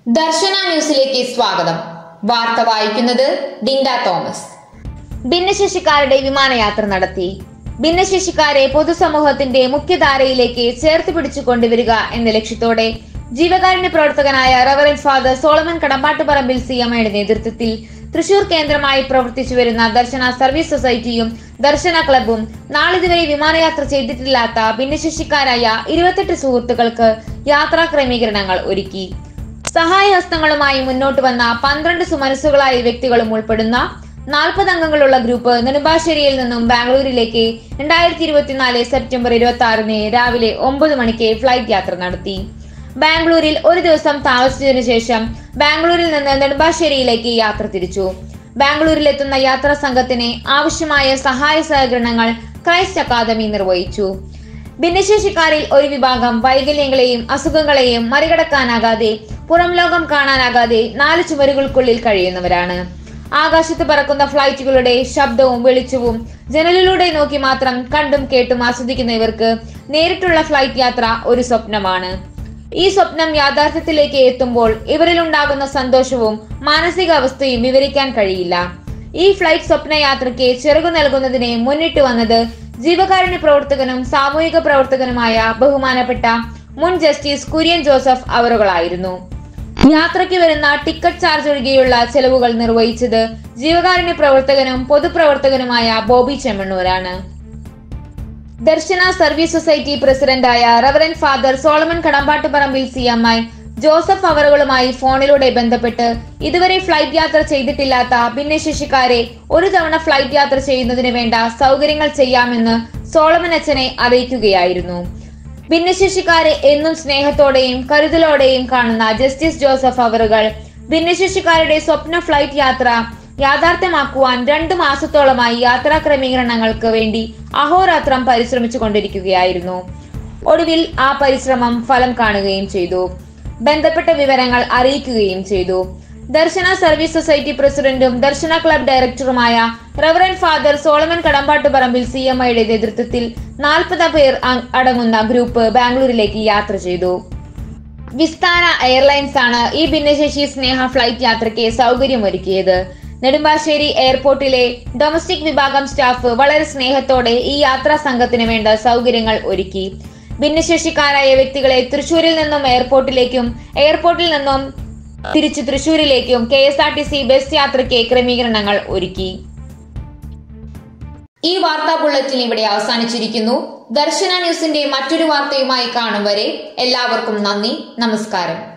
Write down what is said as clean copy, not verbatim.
ദർശന ന്യൂസിലേക്ക് സ്വാഗതം. വാർത്ത വായിക്കുന്നത് ഡിൻഡ തോമസ്. ഭിന്നശേഷിക്കാരുടെ വിമാനയാത്ര നടത്തി. ഭിന്നശേഷിക്കാരെ പൊതുസമൂഹത്തിന്റെ മുഖ്യധാരയിലേക്ക് ചേർത്ത് പിടിച്ചു കൊണ്ടുവരിക എന്ന ലക്ഷ്യത്തോടെ ജീവകാരുണ്യ പ്രവർത്തകനായ റവറന്റ് ഫാദർ സോളമൻ കടമ്പാട്ടുപറമ്പിൽ CMIയുടെ നേതൃത്വത്തിൽ തൃശൂർ കേന്ദ്രമായി പ്രവർത്തിച്ചു വരുന്ന ദർശന സർവീസ് സൊസൈറ്റിയും ദർശന ക്ലബും നാളിതുവരെ വിമാനയാത്ര ചെയ്തിട്ടില്ലാത്ത ഭിന്നശേഷിക്കാരായ 28 സുഹൃത്തുക്കൾക്ക് യാത്രാ ക്രമീകരണങ്ങൾ ഒരുക്കി. സഹായഹസ്തങ്ങളുമായി മുന്നോട്ട് വന്ന 12 സുമനസ്സുകളായ വ്യക്തികളും ഉൾപ്പെടുന്ന 40 അംഗങ്ങളുള്ള ഗ്രൂപ്പ് നെടുമ്പാശ്ശേരിയിൽ നിന്നും ബാംഗ്ലൂരിലേക്ക് 2024 സെപ്റ്റംബർ 26 രാവിലെ 9 മണിക്ക് ഫ്ലൈറ്റ് യാത്ര നടത്തി. ബാംഗ്ലൂരിൽ ഒരു ദിവസം താമസിച്ചതിനു ശേഷം ബാംഗ്ലൂരിൽ നിന്ന് നെടുമ്പാശ്ശേരിയിലേക്ക് യാത്ര തിരിച്ചു. ബാംഗ്ലൂരിലെത്തുന്ന യാത്രാ സംഘത്തിന് ആവശ്യമായ സഹായ സഹകരണങ്ങൾ ക്രൈസ്റ്റ് അക്കാദമി നിർവഹിച്ചു. ഭിന്നശേഷിക്കാരിൽ ഒരു വിഭാഗം വൈകല്യങ്ങളെയും അസുഖങ്ങളെയും മറികടക്കാനാകാതെ പുറം ലോകം കാണാനാകാതെ 4 ചുമരുകൾക്കുള്ളിൽ കഴിയുന്നവരാണ്. ആകാശത്ത് പറക്കുന്ന ഫ്ലൈറ്റുകളുടെ ശബ്ദവും വെളിച്ചവും ജനലിലൂടെ നോക്കി മാത്രം കണ്ടും കേട്ടും ആസ്വദിക്കുന്ന ഇവർക്ക് നേരിട്ടുള്ള ഫ്ലൈറ്റ് യാത്ര ഒരു സ്വപ്നമാണ്. ഈ സ്വപ്നം യാഥാർത്ഥ്യത്തിലേക്ക് എത്തുമ്പോൾ ഇവരിലുണ്ടാകുന്ന സന്തോഷവും മാനസികാവസ്ഥയും വിവരിക്കാൻ കഴിയില്ല. ഈ ഫ്ലൈറ്റ് സ്വപ്നയാത്രയ്ക്ക് ചിറകു നൽകുന്നതിനെ മുന്നിട്ട് വന്നത് ജീവകാരുണ്യ പ്രവർത്തകനും സാമൂഹിക പ്രവർത്തകനുമായ ബഹുമാനപ്പെട്ട മുൻ ജസ്റ്റിസ് കുര്യൻ ജോസഫ് അവറുകളായിരുന്നു. യാത്രയ്ക്ക് വരുന്ന ടിക്കറ്റ് ചാർജ് ഒഴികെയുള്ള ചെലവുകൾ നിർവഹിച്ചത് ജീവകാരുണ്യ പ്രവർത്തകനും പൊതുപ്രവർത്തകനുമായ ബോബി ചെമ്മണ്ണൂരാണ്. ദർശന സർവീസ് സൊസൈറ്റി പ്രസിഡന്റായ reverend father Solomon Kadambattuparambil CMI Joseph അവറുകളുമായി ഫോണിലൂടെ ബന്ധപ്പെട്ട് ഇതുവരെ ഫ്ലൈറ്റ് യാത്ര ചെയ്തിട്ടില്ലാത്ത ഭിന്നശേഷിക്കാരെ ഒരു തവണ ഫ്ലൈറ്റ് യാത്ര ചെയ്യുന്നതിന് വേണ്ട സൗകര്യങ്ങൾ ചെയ്യാമെന്ന് സോളമൻ അച്ഛനെ അറിയിക്കുകയായിരുന്നു. ഭിന്നശേഷിക്കാരെ എന്നും സ്നേഹത്തോടെയും കരുതലോടെയും കാണുന്ന ജസ്റ്റിസ് ജോസഫ് അവറുകൾ ഭിന്നശേഷിക്കാരുടെ സ്വപ്ന ഫ്ലൈറ്റ് യാത്ര യാഥാർത്ഥ്യമാക്കുവാൻ 2 മാസത്തോളമായി യാത്രാ ക്രമീകരണങ്ങൾക്ക് വേണ്ടി അഹോരാത്രം പരിശ്രമിച്ചു കൊണ്ടിരിക്കുകയായിരുന്നു. ഒടുവിൽ ആ പരിശ്രമം ഫലം കാണുകയും ചെയ്തു. ബന്ധപ്പെട്ട വിവരങ്ങൾ അറിയിക്കുകയും ചെയ്തു. ദർശന സർവീസ് സൊസൈറ്റി പ്രസിഡന്റും ദർശന ക്ലബ് ഡയറക്ടറുമായ റവറന്റ് ഫാദർ സോളമൻ കടമ്പാട്ടുപറമ്പിൽ CMIയുടെ നേതൃത്വത്തിൽ 40 പേർ അടങ്ങുന്ന ഗ്രൂപ്പ് ബാംഗ്ലൂരിലേക്ക് യാത്ര ചെയ്തു. വിസ്താര എയർലൈൻസ് ആണ് ഈ ഭിന്നശേഷി സ്നേഹ ഫ്ലൈറ്റ് യാത്രയ്ക്ക് സൗകര്യമൊരുക്കിയത്. നെടുമ്പാശ്ശേരി എയർപോർട്ടിലെ ഡൊമസ്റ്റിക് വിഭാഗം സ്റ്റാഫ് വളരെ സ്നേഹത്തോടെ ഈ യാത്രാ സംഘത്തിന് വേണ്ട സൗകര്യങ്ങൾ ഒരുക്കി. ഭിന്നശേഷിക്കാരായ വ്യക്തികളെ തൃശൂരിൽ നിന്നും എയർപോർട്ടിലേക്കും എയർപോർട്ടിൽ നിന്നും തിരിച്ചു തൃശൂരിലേക്കും KSRTC ബസ് യാത്രയ്ക്ക് ക്രമീകരണങ്ങൾ ഒരുക്കി. ഈ വാർത്താ ബുള്ളറ്റിൻ ഇവിടെ അവസാനിച്ചിരിക്കുന്നു. ദർശന ന്യൂസിന്റെ മറ്റൊരു വാർത്തയുമായി കാണും വരെ എല്ലാവർക്കും നന്ദി, നമസ്കാരം.